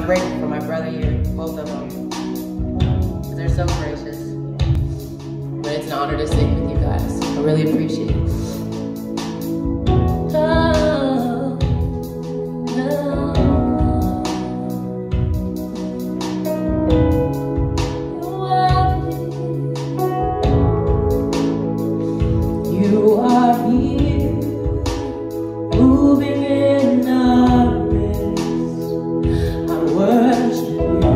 I'm grateful for my brother here, both of them. They're so gracious. But it's an honor to sing with you guys. I really appreciate it. You are here, moving in our midst. I worship you.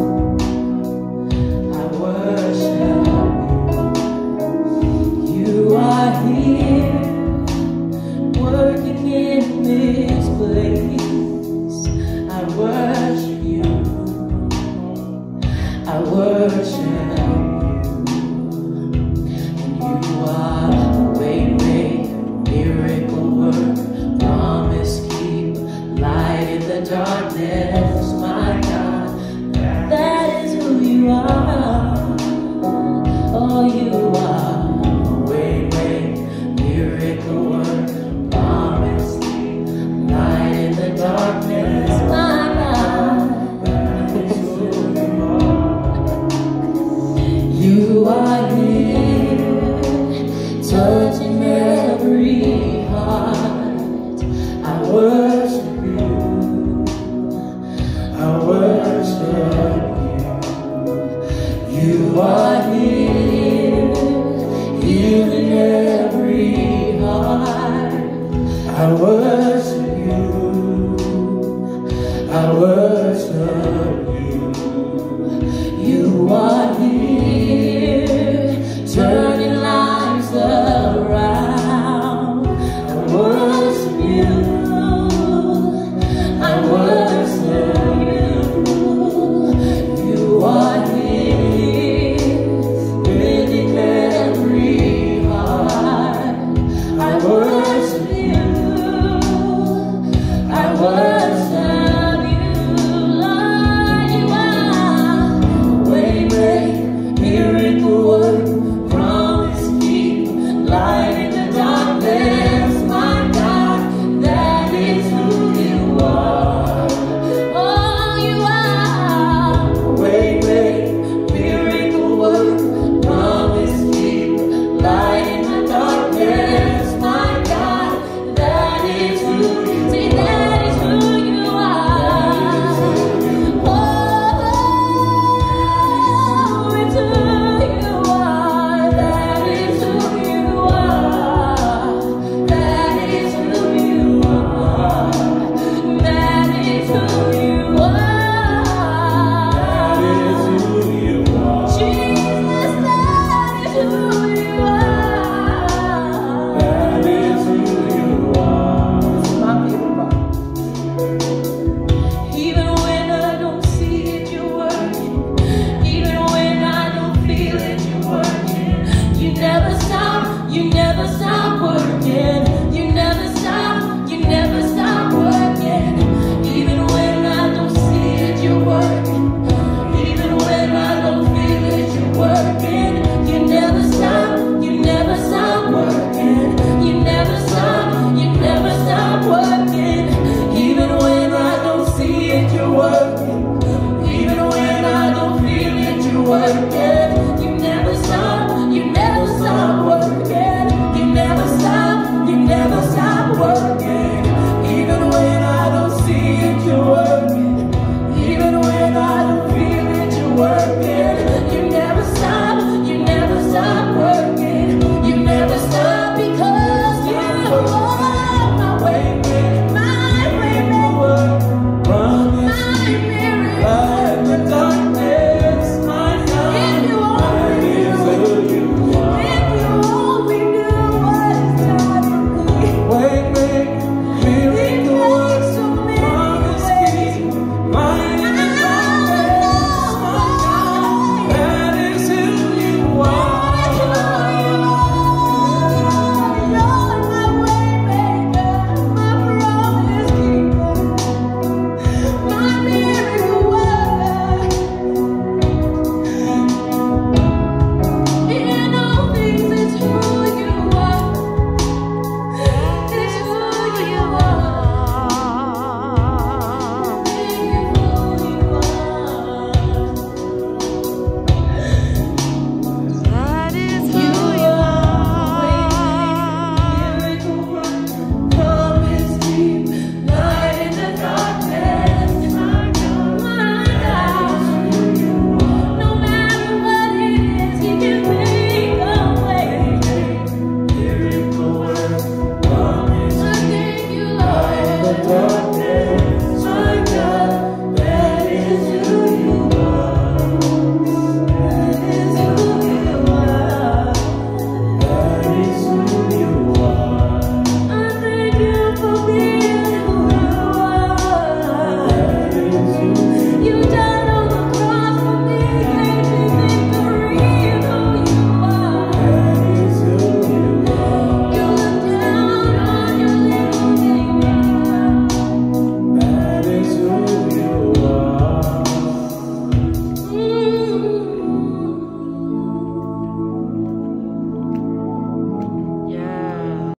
I worship you. You are here, working in this place. I worship you. I worship you. And you are Waymaker, miracle worker, promise keeper, light in the darkness, my God, that is who you are. Oh, you are Waymaker, miracle worker, promise keeper, light in the darkness, my God, that is who you are. You are here, touching every heart. I worship you. I worship you. You are here, healing every heart. I worship you. I worship you.